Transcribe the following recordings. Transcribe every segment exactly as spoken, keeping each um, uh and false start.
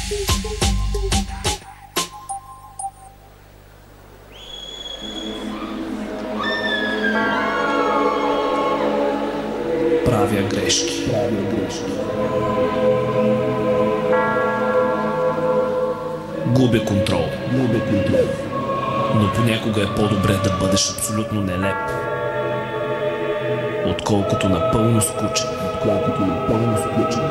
Правя грешки. Правя грешки. Губя контрол. Губя контрол. Но понякога е по-добре да бъдеш абсолютно нелеп, отколкото напълно скучен. Отколкото напълно скучен.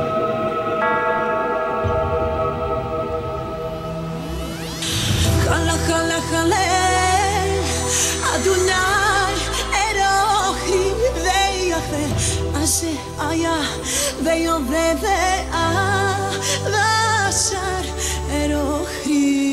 Хала, хала, хале, Адунай, Ерохи, Вейахе, Аше, Ая, Вейове, А, Вашар, Ерохи.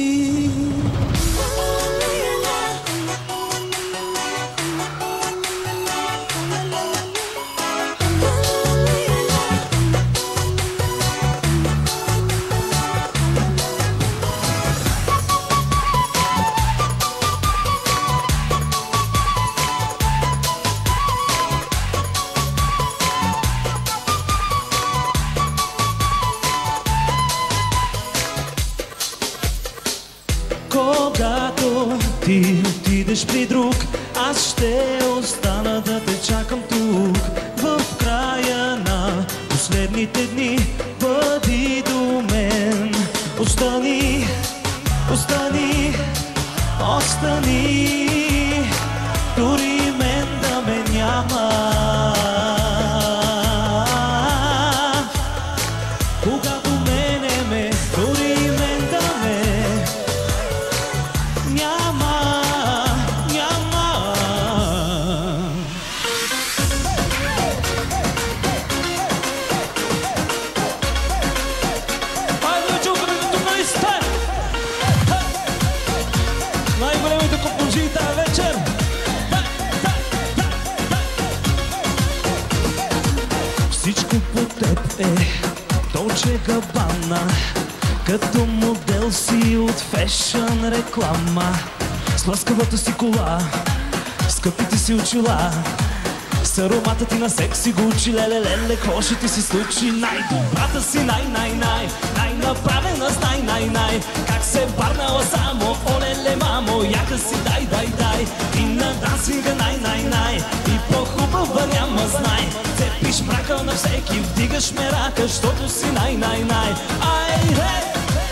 Когато ти отидеш при друг, аз ще остана да те чакам тук. В края на последните дни бъди до мен. Остани, остани, остани, дори мен да ме няма. Когато мене ме, дори мен да ме няма, няма. Айде, чукаме тук на листа! Най-големите композитори тази вечер! Всичко по теб е Dolce Gabbana, като модел си от фешън реклама. С лъскавата си кола, скъпите си очила, с аромата ти на секси Гучи, леле-леле, какво ще ти се случи? Най-добрата си, най-най-най, най-направена с най-най-най. Как се барнала само, олеле, мамо, яка си, дай, дай, дай. И на дансинга най-най-най, и по-хубава няма знай. Цепиш мрака на всеки, вдигаш ме рака, защото си най-най-най. Ай, хей!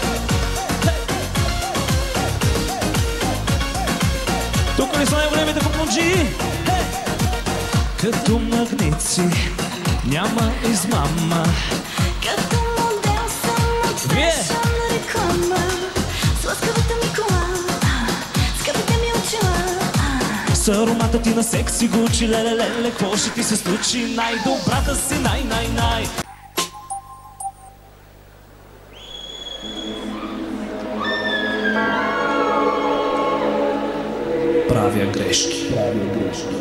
Тук ли са най-големите попунджи? Като магници, няма измама. Като модел съм от фешън реклама. С лъскавата ми кола, скъпите ми очила. С аромата ти на секси Гучи, леле-леле, какво ще ти се случи? Най-добрата си, най-най-най. Правя грешки. Правя грешки.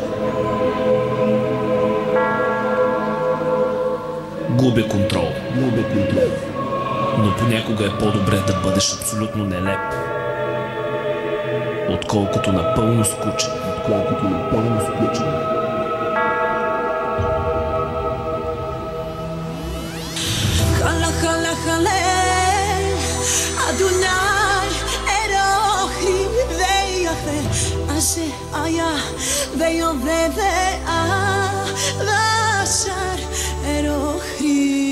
Губя контрол. Губя контрол. Но понякога е по-добре да бъдеш абсолютно нелеп, отколкото напълно скучен. Отколкото напълно скучен. Хала, хала, хале, Адунай, Ерохи, Вейахе, Аше, Ая, Вейове, А, Вашар, Ерохи.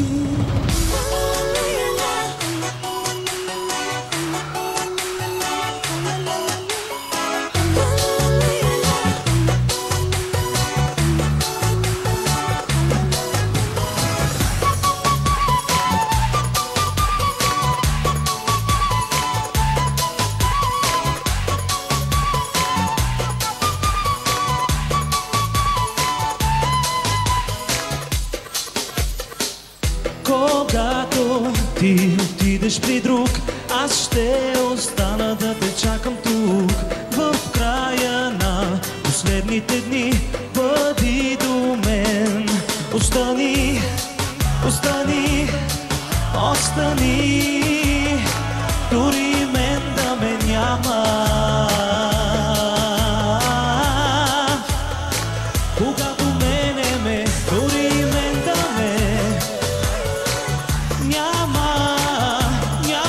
Когато ти отидеш при друг, аз ще остана да те чакам тук. В края на последните дни бъди до мен. Остани, остани, остани, дори мен да ме няма. Когато мене ме, дори мен да ме няма, няма.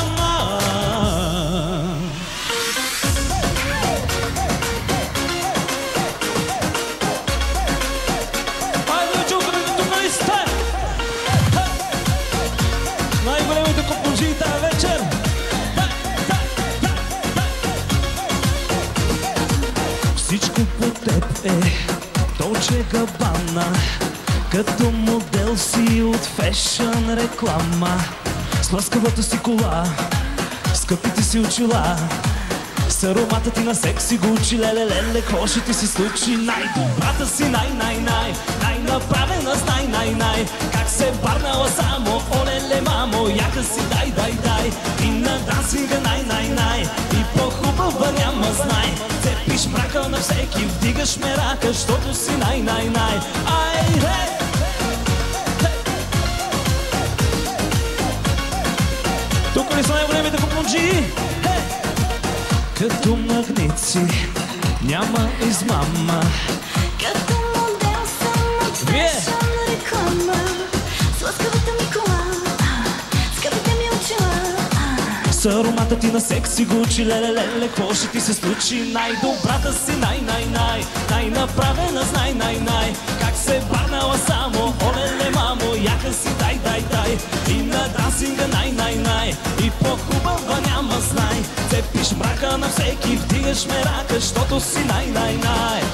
Габана, като модел си от фешън реклама. С лъскавата си кола, скъпите си очила, с аромата ти на секси Гучи, леле-леле, какво ще ти се случи? Най-добрата си, най-най-най, най-направена с най-най-най. Как се барнала само, оле-ле, мамо, яка си, дай-дай-дай. И на дансинга най-най-най, и по-хубава няма знай. Цепиш мрака на всеки, вдигаш ме рака, защото си най-най-най. Айде! Тук ли са най-големите купунджи? Като магници, няма измама. Като модел съм от фешън реклама. С лъскавата ми кола, скъпите ми очила. С аромата ти на секси Гучи, леле-леле, какво ще ти се случи? Най-добрата си, най-най-най, най-направена с най-най-най. Как се барнала само, оле-ле, мамо, яка си, дай-дай-дай. И на дансинга най-най-най, и по-хубава няма знай. Цепиш мрака на всеки, вдигаш ме рака, защото си най-най-най.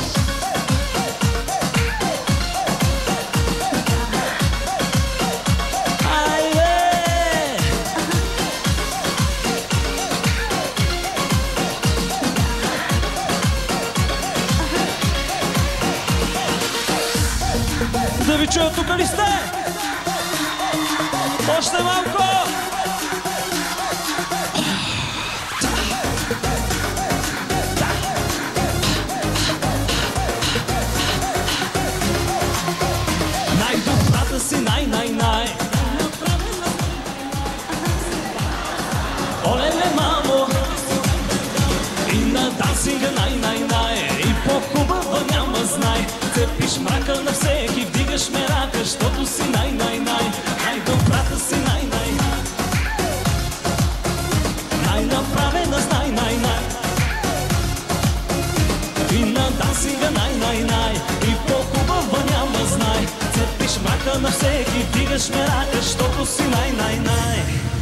Да ви чуя, тук ли сте? Още малко! Най-добрата си, най-най-най. Оле-ле, мамо! И на дансинга най-най-най, и по-хубава няма знай. Цепиш мрака на всеки, вдигаш ме рака, защото си най-най-най. Най-добрата си, най-най. Най-направена с най-най-най. И на дансинга най-най-най, и по-хубава няма знай. Цепиш мрака на всеки, вдигаш ме рака, защото си най-най-най.